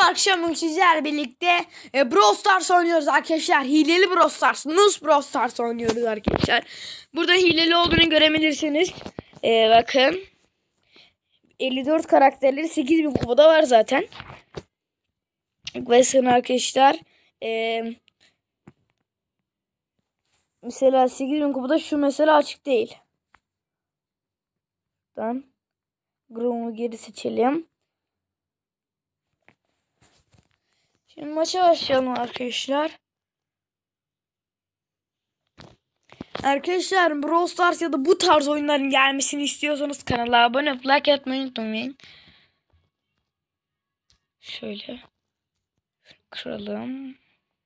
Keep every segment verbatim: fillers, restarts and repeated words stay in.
akşam bugün sizlerle birlikte e, Brawl Stars oynuyoruz arkadaşlar. Hileli Brawl Stars, Nuz Brawl Stars oynuyoruz arkadaşlar. Burada hileli olduğunu görebilirsiniz. E, bakın. elli dört karakterleri sekiz bin kupada var zaten. Bakın arkadaşlar. E, mesela sekiz bin kupada şu mesela açık değil. Buradan Grom'u geri seçelim. Şimdi maça başlayalım arkadaşlar. Arkadaşlar Brawl Stars ya da bu tarz oyunların gelmesini istiyorsanız kanala abone olup like atmayı unutmayın. Şöyle kıralım.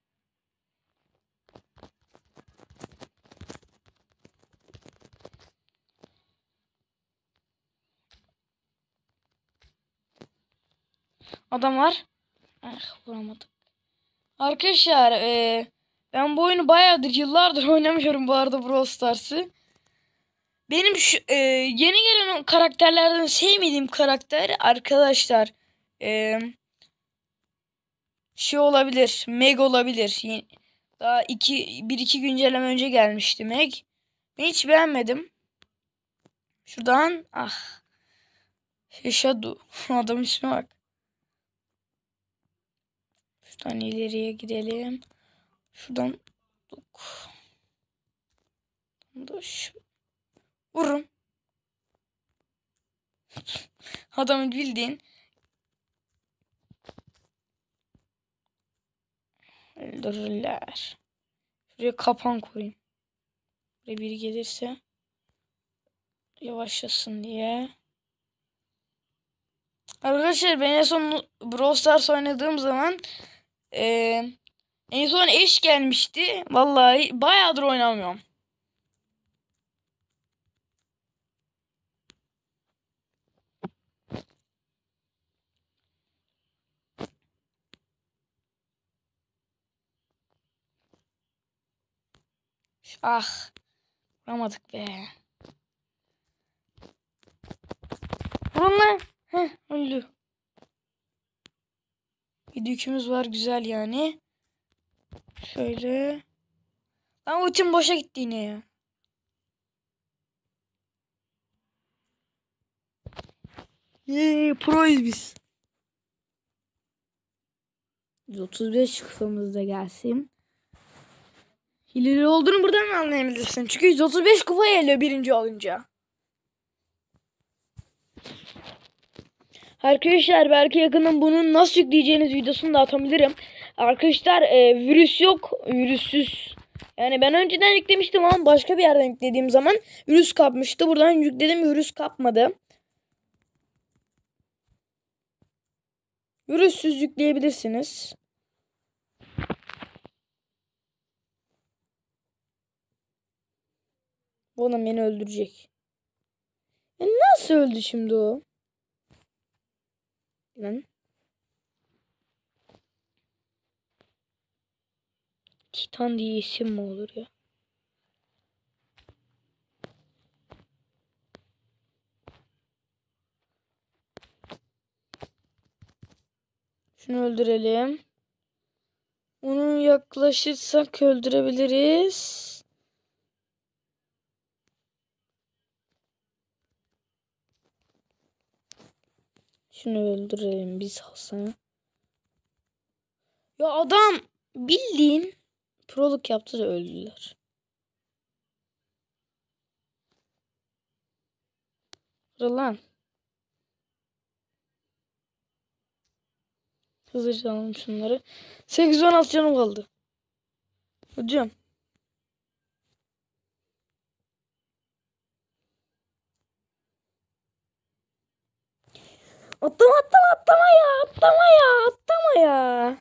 Adam var. Ah, vuramadım. Arkadaşlar ee, ben bu oyunu bayağıdır yıllardır oynamıyorum bu arada Brawl Stars'ı. Benim şu ee, yeni gelen karakterlerden sevmediğim karakter arkadaşlar ee, şey olabilir. Meg olabilir. Daha iki, bir iki güncelleme önce gelmişti Meg. Ben hiç beğenmedim. Şuradan ah. Shadow. Adamın ismi bak. Şuradan ileriye gidelim. Şuradan da şu. Vururum. Adamın bildiğin öldürürler. Şuraya kapan koyayım. Buraya biri gelirse yavaşlasın diye. Arkadaşlar ben en son Brawl Stars oynadığım zaman ee, en son eş gelmişti. Vallahi bayağıdır oynamıyorum. Ah. Vuramadık be. Vurun lan. Heh, öldü. Bir yükümüz var güzel yani. Şöyle. Lan ultim boşa gitti yine ya. Yeee proyuz biz. yüz otuz beş kupamız da gelsin. Hileli olduğunu buradan mı anlayabilirsin? Çünkü yüz otuz beş kupa geliyor birinci olunca. Arkadaşlar belki yakında bunun nasıl yükleyeceğiniz videosunu da atabilirim. Arkadaşlar e, virüs yok. Virüsüz. Yani ben önceden yüklemiştim ama başka bir yerden yüklediğim zaman virüs kapmıştı. Buradan yükledim, virüs kapmadı. Virüssüz yükleyebilirsiniz. Bu adam beni öldürecek. Ya nasıl öldü şimdi o? Lan. Titan diye isim mi olur ya? Şunu öldürelim. Onu yaklaşırsak öldürebiliriz. Şunu öldürelim biz Hasan'ı. Ya adam bildiğin proluk yaptı da öldüler. Lan. Hızlıca alalım şunları. sekiz on altı canım kaldı. Hocam. Atlama atlama atlama ya. Atlama ya. Atlama ya.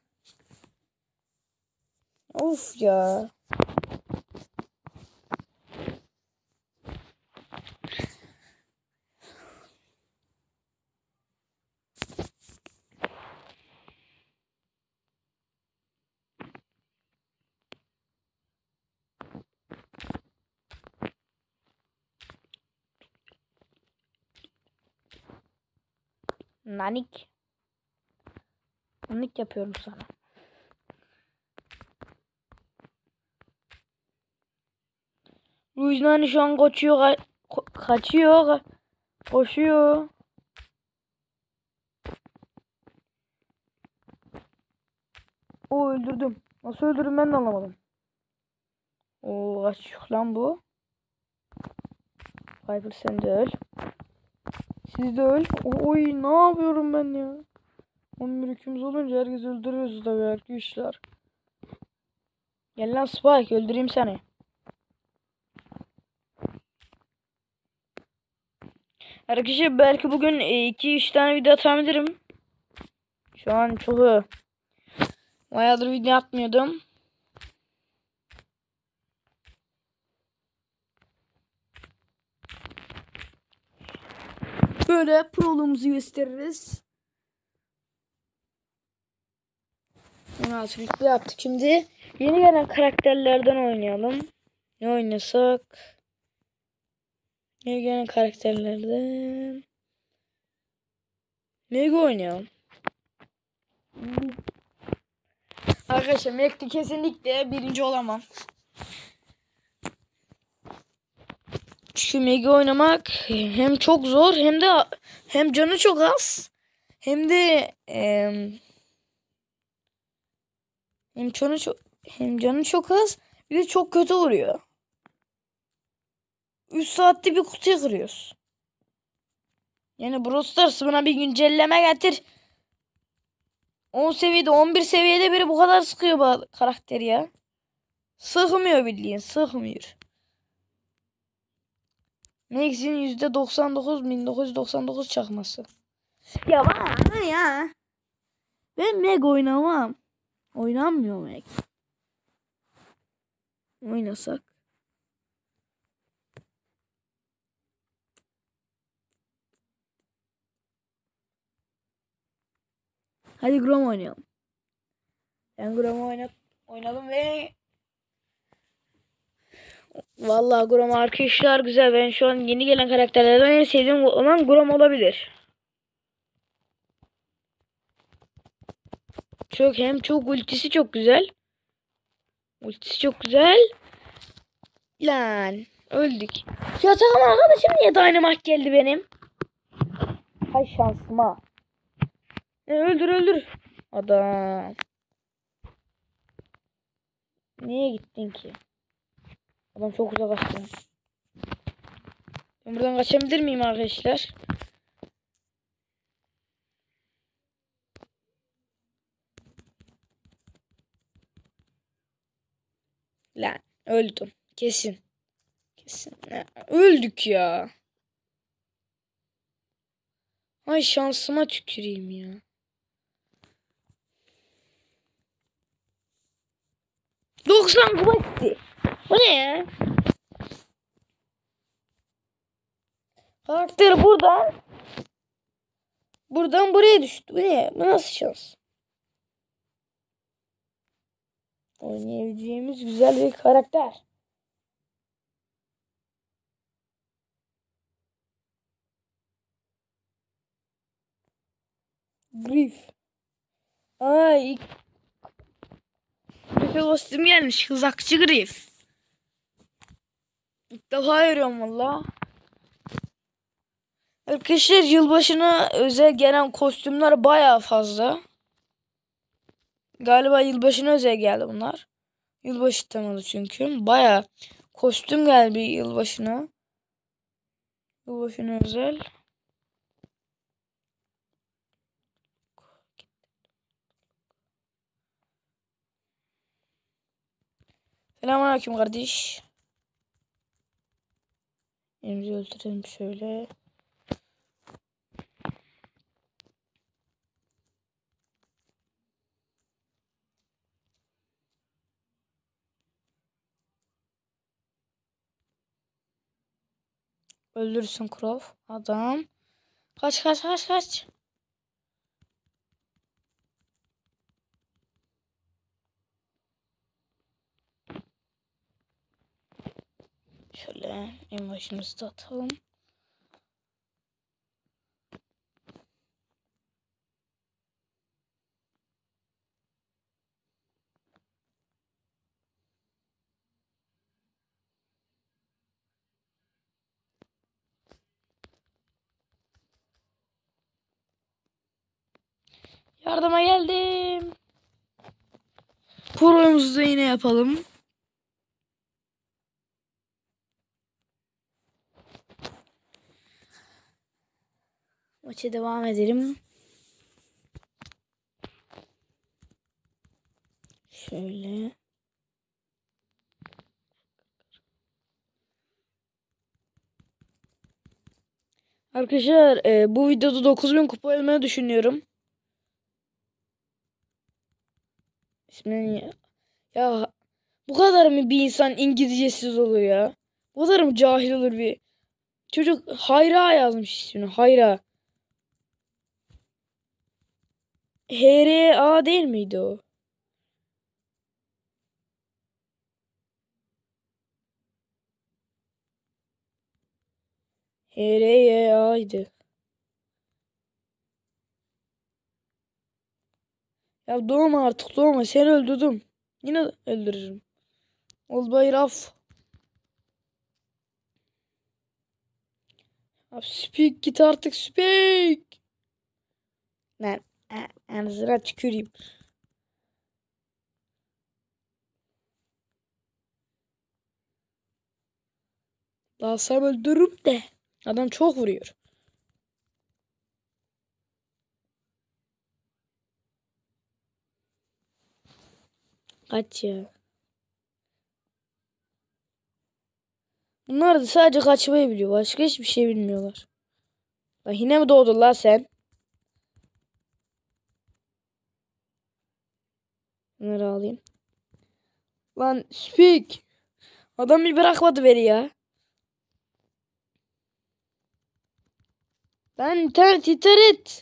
Of ya. Nanik. Panik yapıyorum sana. Ruiznani şu an kaçıyor. Ka ko kaçıyor. Ka koşuyor. O öldürdüm. Nasıl öldürdüm ben de anlamadım. Oo kaçıyor lan bu. Viper sen de öl. Siz de öl. Oy ne yapıyorum ben ya. on bir hükümüz olunca herkes öldürüyoruz tabii arkadaşlar. Gel lan Spike öldüreyim seni. Arkadaşlar belki bugün iki üç tane video atabilirim. Şu an çok bayağıdır video atmıyordum. Böyle proluğumuzu gösteririz. Artık yaptık. Şimdi yeni gelen karakterlerden oynayalım. Ne oynasak? Yeni gelen karakterlerden ne oynayalım? Arkadaşlar Mek'te kesinlikle birinci olamam. Çünkü Meg'i oynamak hem çok zor hem de hem canı çok az hem de e, hem canı çok hem canı çok az bir de çok kötü vuruyor. üç saatte bir kutuyu kırıyoruz. Yani Brawl Stars buna bir güncelleme getir. on seviyede on bir seviyede biri bu kadar sıkıyor bu karakteri ya. Sıkmıyor bildiğin sıkmıyor. Max'in yüzde doksan dokuz bin dokuz yüz doksan dokuz çakması. Ya bana ya. Ben Meg oynamam. Oynanmıyor Meg. Oynasak. Hadi Grom oynayalım. Ben Grom'u oynat oynadım ve vallahi Grom arkadaşlar güzel. Ben şu an yeni gelen karakterlerden en sevdiğim olan Grom olabilir. Çok hem çok ultisi çok güzel. Ultisi çok güzel. Lan öldük. Ya takım arkadaşım niye Dynamite geldi benim? Hay şansıma. E, öldür öldür. Adam. Niye gittin ki? Adam çok uzaklaştı. Ben buradan kaçabilir miyim arkadaşlar? Lan öldüm. Kesin. Kesin. Öldük ya. Ay şansıma tüküreyim ya. doksan kuvvetti. Bu ne ya? Karakter buradan buradan buraya düştü. Bu ne? Bu nasıl şans? Oynayabileceğimiz güzel bir karakter. Griff. Ay. Griff'e kostüm gelmiş. Kızakçı Griff. İlk defa görüyorum valla. Arkadaşlar yılbaşına özel gelen kostümler baya fazla. Galiba yılbaşına özel geldi bunlar. Yılbaşı temalı çünkü. Baya kostüm geldi yılbaşına. Yılbaşına özel. Selamünaleyküm kardeş. Elimizi öldürelim şöyle. Öldürsün Crow. Adam. Kaç kaç kaç kaç. Şöyle en başımızda atalım. Yardıma geldim. Kurumuzu da yine yapalım. Maça devam edelim. Şöyle. Arkadaşlar e, bu videoda dokuz bin kupa almayı düşünüyorum. İsmini ya. ya bu kadar mı bir insan İngilizcesiz olur ya? Bu kadar mı cahil olur bir? Çocuk Hayra yazmış ismini. Hayra. H R A değil miydi o? H R Y A'ydı. Ya doğma artık doğma. Seni öldürdüm. Yine öldürürüm. Ol bayraf. Abi speak git artık speak. Lan ağzına tüküreyim. Dalsam öldürürüm de. Adam çok vuruyor. Kaç ya. Bunlar da sadece kaçmayı biliyor. Başka hiçbir şey bilmiyorlar. Lan yine mi doğdun lan sen? Bunları alayım. Lan speak. Adam bir bırakmadı beni ya. Lan internet internet.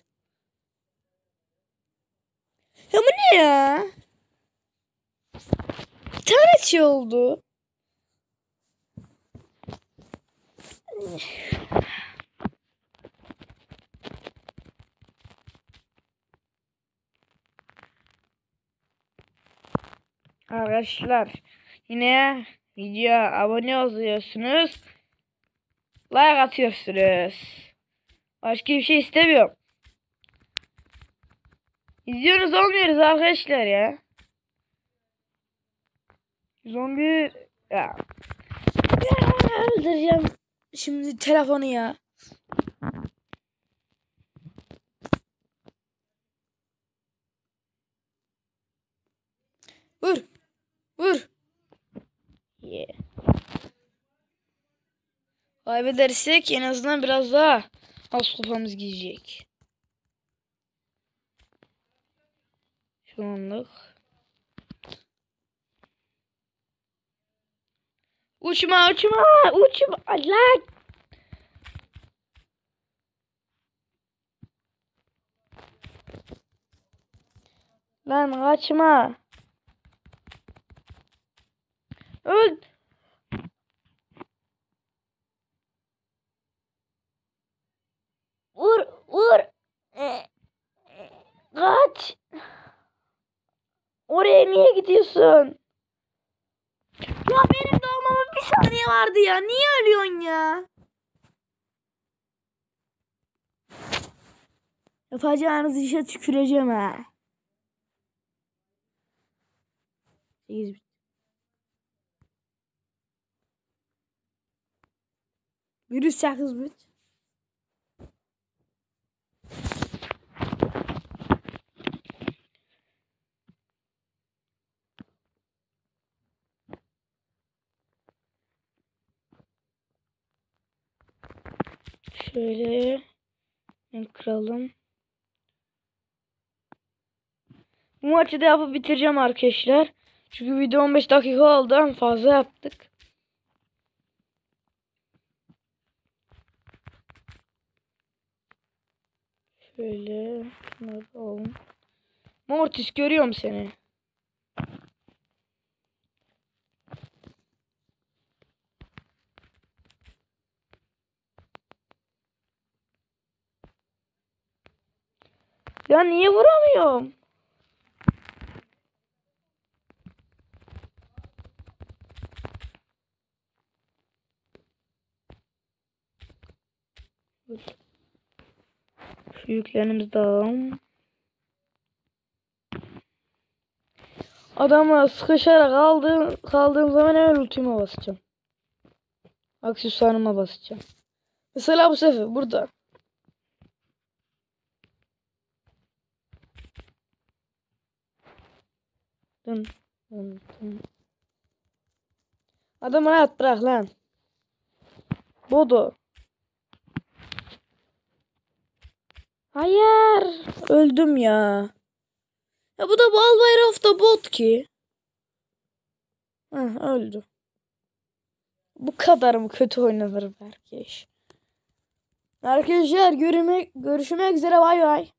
Ya bu ne ya? İnternet şey oldu. Arkadaşlar yine videoya abone oluyorsunuz. Like atıyorsunuz. Başka bir şey istemiyorum. İzliyoruz olmuyoruz arkadaşlar ya. Zombi ya. Ya öldüreceğim şimdi telefonu ya. Vur. Vur. Yeah. Kaybedersek en azından biraz daha az kupamız gidecek. Şu anlık. Uçma uçma uçma lan. Lan kaçma. Öl. Vur vur. Kaç. Oraya niye gidiyorsun? Ya benim doğmama bir saniye vardı ya. Niye ölüyorsun ya? Yapacağınız işe tüküreceğim ha. sekiz. Virüs sekiz bit. Şöyle kıralım. Bu maçı da yapıp bitireceğim arkadaşlar. Çünkü video on beş dakika oldu ama fazla yaptık. Şöyle şunları alalım. Mortis görüyorum seni. Ya niye vuramıyorum? Şu yüklerimizi de alalım. Adama sıkışarak aldığım, kaldığım zaman hemen ultime basacağım. Aksesuarıma basacağım. Mesela bu sefer burada. Dın, dın, dın. Adamı rahat bırak lan. Bodo. Hayır. Öldüm ya. Ya bu da Balbayraf'ta bot ki. Heh, öldü. Bu kadar mı kötü oynanır Berkeş? Arkadaşlar görüşmek, görüşmek üzere, bay bay.